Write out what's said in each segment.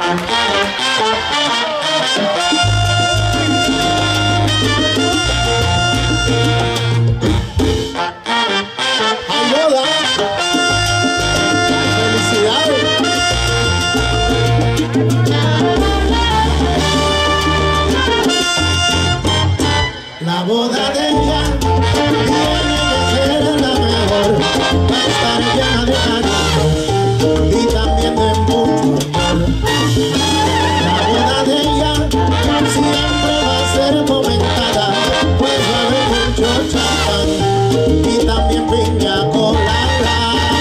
La boda de ella tiene que ser la mejor, va a estar llena de cariño y también de mucho amor. La boda de ella siempre va a ser comentada, pues va a haber mucho champán y también piña colada.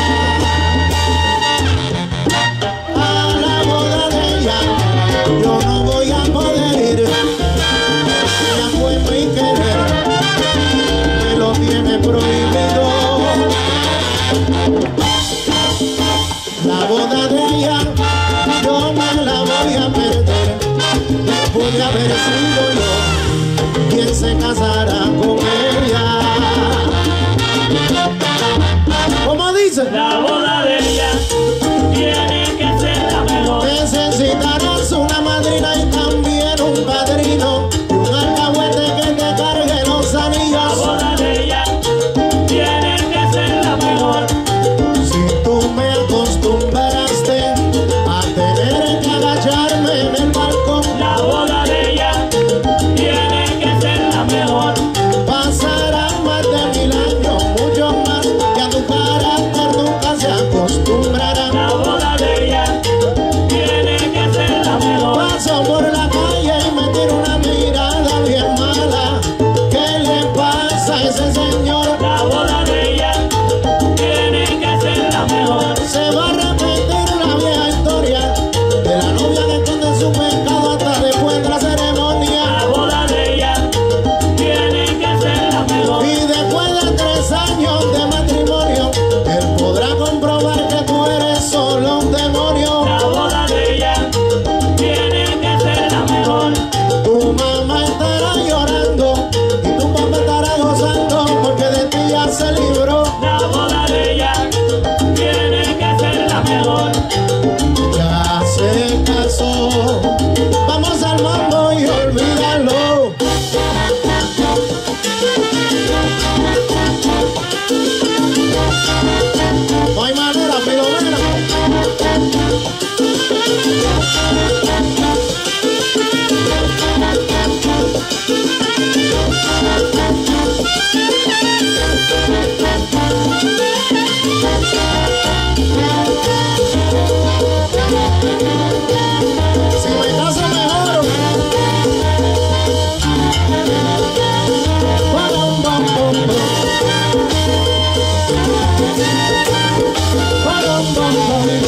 A la boda de ella yo no voy a poder ir, ya fue mi querer, me lo tiene prohibido. La boda de ella yo me la voy a perder, después de haber sido yo quien se casará con ella. ¿Cómo dice? La boda de ella tiene que ser la mejor. Necesitarás una madrina y también un padrino, un alcahuete que te cargue los La anillos. boda de ella tiene que ser la mejor. Si tú me acostumbraste a tener que agacharme en el balcón, La boda de ella tiene que ser la mejor. pasarán más de 1000 años, mucho más, que a tu carácter nunca se acostumbrarán. La boda de ella tiene que ser la mejor. Paso por la calle y me tiro una mirada bien mala. ¿Qué le pasa a ese señor? La boda de ella tiene que ser la mejor. Se va a repetir la vieja historia de la novia que esconde su pecado hasta después de la ceremonia. La boda de ella tiene que ser la mejor. Y después de 3 años de matrimonio, él podrá comprobar que tú eres solo un demonio. La boda de ella tiene que ser la mejor. Tu mamá estará llorando y tu papá estará gozando porque de ti ya se libró. La boda de ella tiene que ser la mejor. Ya se casó, vamos al mambo y olvídalo. No hay manera, Filomena. Si me caso mejor. Bom, bom, bom, bom. Bom, bom, bom,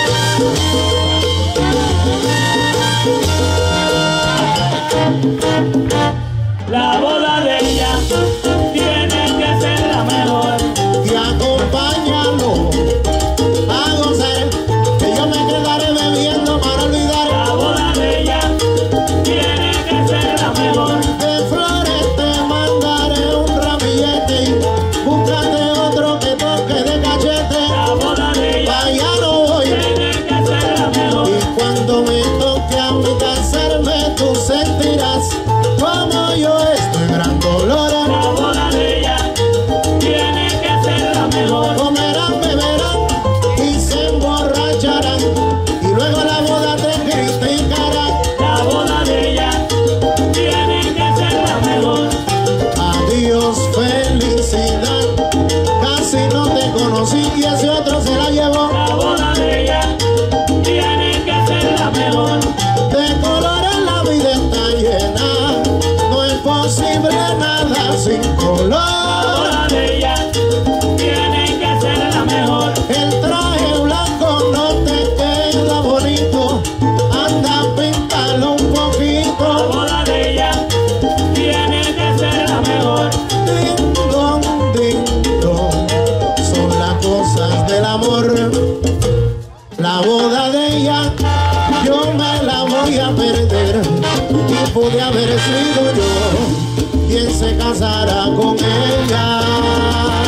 La boda de ella tiene que ser la mejor. y acompáñalo a gozar, que yo me quedaré bebiendo para olvidar. La boda de ella tiene que ser la mejor. De flores te mandaré un ramillete, búscate otro que toque de cachete. La boda de ella Allá no voy, tiene que ser la mejor. y cuando me toque a mí casarme tú sentirás como yo estoy en gran dolor. La boda de ella tiene que ser la mejor. Comerán, beberán y se emborracharán, y luego la boda te criticarán. La boda de ella tiene que ser la mejor. Adiós, felicidad, casi no te conocí y ese otro se la llevó. La boda de ella tiene que ser la mejor. De colores la vida está llena, no es posible nada sin La color. boda de ella tiene que ser la mejor. El traje blanco no te queda bonito, anda, píntalo un La poquito. boda de ella tiene que ser la mejor. Ding dong, son las cosas del amor. La boda de ella yo me la voy a perder, y pude haber sido yo quien se casara con ella.